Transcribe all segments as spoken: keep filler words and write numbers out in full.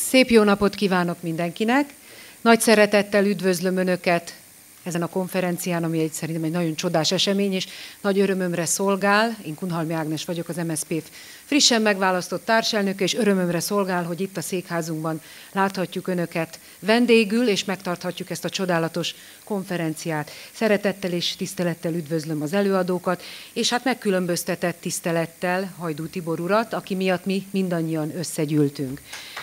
Szép jó napot kívánok mindenkinek! Nagy szeretettel üdvözlöm Önöket ezen a konferencián, ami egy, szerintem egy nagyon csodás esemény, és nagy örömömre szolgál. Én Kunhalmi Ágnes vagyok, az em es zé pé frissen megválasztott társelnöke, és örömömre szolgál, hogy itt a székházunkban láthatjuk Önöket vendégül, és megtarthatjuk ezt a csodálatos konferenciát. Szeretettel és tisztelettel üdvözlöm az előadókat, és hát megkülönböztetett tisztelettel Hajdú Tibor urat, aki miatt mi mindannyian összegyűltünk.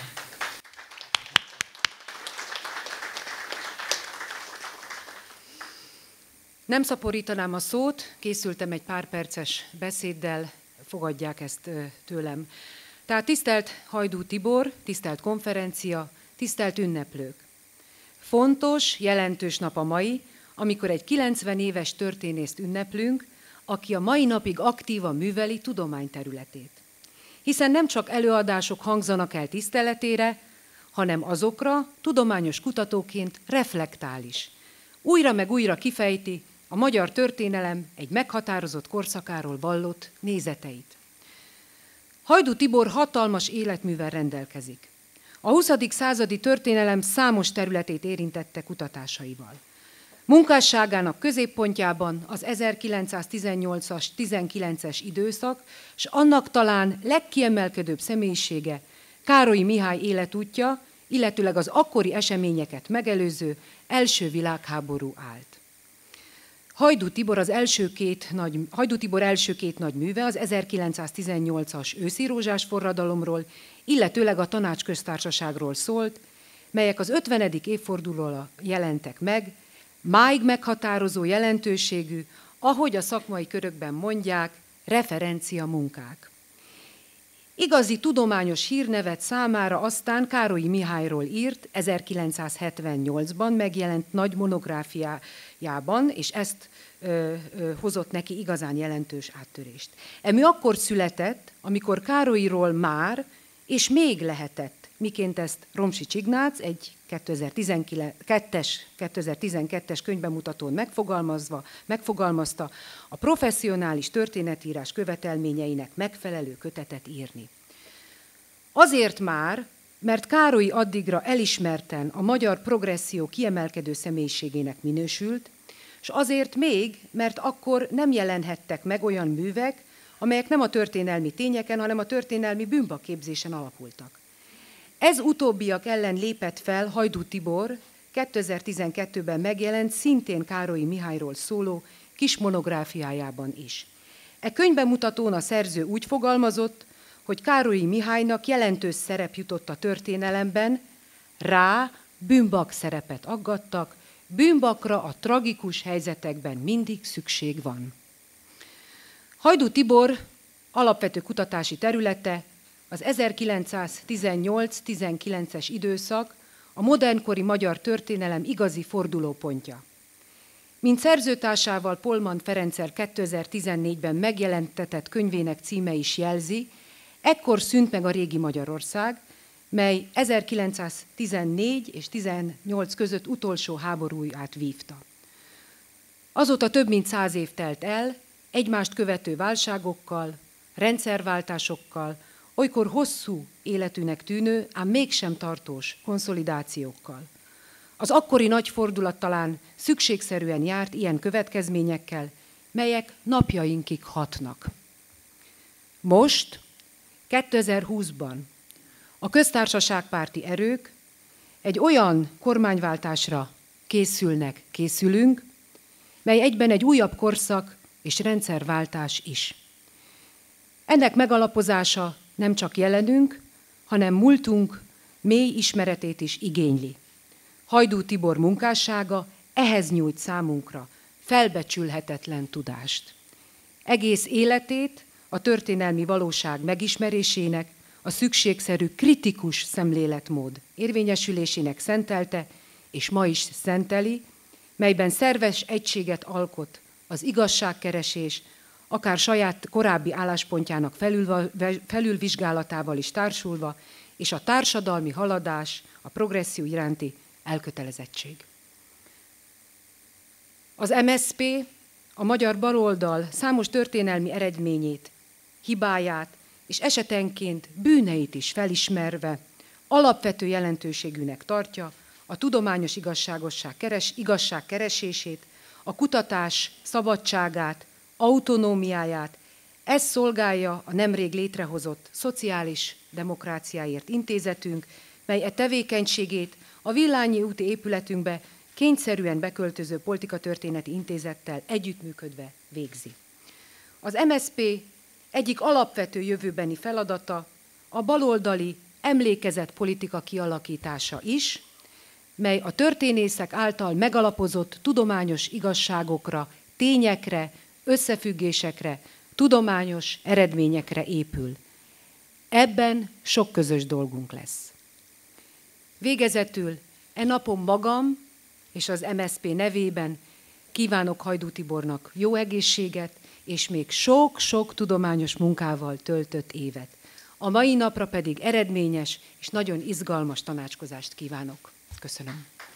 Nem szaporítanám a szót, készültem egy pár perces beszéddel, fogadják ezt tőlem. Tehát tisztelt Hajdú Tibor, tisztelt konferencia, tisztelt ünneplők. Fontos, jelentős nap a mai, amikor egy kilencven éves történészt ünneplünk, aki a mai napig aktívan műveli tudományterületét. Hiszen nem csak előadások hangzanak el tiszteletére, hanem azokra tudományos kutatóként reflektál is. Újra meg újra kifejti a magyar történelem egy meghatározott korszakáról vallott nézeteit. Hajdú Tibor hatalmas életművel rendelkezik. A huszadik századi történelem számos területét érintette kutatásaival. Munkásságának középpontjában az ezerkilencszáztizennyolcas tizenkilences időszak, és annak talán legkiemelkedőbb személyisége Károlyi Mihály életútja, illetőleg az akkori eseményeket megelőző első világháború állt. Hajdú Tibor, az első két nagy, Hajdú Tibor első két nagy műve az ezerkilencszáztizennyolcas őszi rózsás forradalomról, illetőleg a Tanácsköztársaságról szólt, melyek az ötvenedik évfordulóra jelentek meg, máig meghatározó jelentőségű, ahogy a szakmai körökben mondják, referencia munkák. Igazi tudományos hírnevet számára aztán Károlyi Mihályról írt ezerkilencszázhetvennyolcban megjelent nagy monográfiájában, és ezt ö, ö, hozott neki igazán jelentős áttörést. Emi akkor született, amikor Károlyiról már, és még lehetett, miként ezt Romsics Ignác egy kétezer-tizenkettes könyvbemutatón megfogalmazva, megfogalmazta, a professzionális történetírás követelményeinek megfelelő kötetet írni. Azért már, mert Károlyi addigra elismerten a magyar progresszió kiemelkedő személyiségének minősült, és azért még, mert akkor nem jelenhettek meg olyan művek, amelyek nem a történelmi tényeken, hanem a történelmi bűnbakképzésen alapultak. Ez utóbbiak ellen lépett fel Hajdú Tibor kétezer-tizenkettőben megjelent, szintén Károlyi Mihályról szóló kis monográfiájában is. E könyvbemutatón a szerző úgy fogalmazott, hogy Károlyi Mihálynak jelentős szerep jutott a történelemben, rá bűnbak szerepet aggattak, bűnbakra a tragikus helyzetekben mindig szükség van. Hajdú Tibor alapvető kutatási területe az ezerkilencszáztizennyolc-tizenkilences időszak, a modernkori magyar történelem igazi fordulópontja. Mint szerzőtársával Polman Ferenccel kétezer-tizennégyben megjelentetett könyvének címe is jelzi, ekkor szűnt meg a régi Magyarország, mely ezerkilencszáztizennégy és tizennyolc között utolsó háborúját vívta. Azóta több mint száz év telt el, egymást követő válságokkal, rendszerváltásokkal, olykor hosszú életűnek tűnő, ám mégsem tartós konszolidációkkal. Az akkori nagy fordulat talán szükségszerűen járt ilyen következményekkel, melyek napjainkig hatnak. Most, kétezer-húszban a köztársaságpárti erők egy olyan kormányváltásra készülnek, készülünk, mely egyben egy újabb korszak és rendszerváltás is. Ennek megalapozása nem csak jelenünk, hanem múltunk mély ismeretét is igényli. Hajdú Tibor munkássága ehhez nyújt számunkra felbecsülhetetlen tudást. Egész életét a történelmi valóság megismerésének, a szükségszerű kritikus szemléletmód érvényesülésének szentelte, és ma is szenteli, melyben szerves egységet alkot az igazságkeresés, akár saját korábbi álláspontjának felül, felülvizsgálatával is társulva, és a társadalmi haladás, a progresszió iránti elkötelezettség. Az em es zé pé a magyar baloldal számos történelmi eredményét, hibáját és esetenként bűneit is felismerve alapvető jelentőségűnek tartja a tudományos igazságosság keres, igazság keresését, a kutatás szabadságát, autonómiáját. Ez szolgálja a nemrég létrehozott Szociális Demokráciáért Intézetünk, mely e tevékenységét a Villányi úti épületünkbe kényszerűen beköltöző politikatörténeti intézettel együttműködve végzi. Az em es zé pé egyik alapvető jövőbeni feladata a baloldali emlékezett politika kialakítása is, mely a történészek által megalapozott tudományos igazságokra, tényekre, összefüggésekre, tudományos eredményekre épül. Ebben sok közös dolgunk lesz. Végezetül e napon magam és az em es zé pé nevében kívánok Hajdú Tibornak jó egészséget, és még sok-sok tudományos munkával töltött évet. A mai napra pedig eredményes és nagyon izgalmas tanácskozást kívánok. Köszönöm.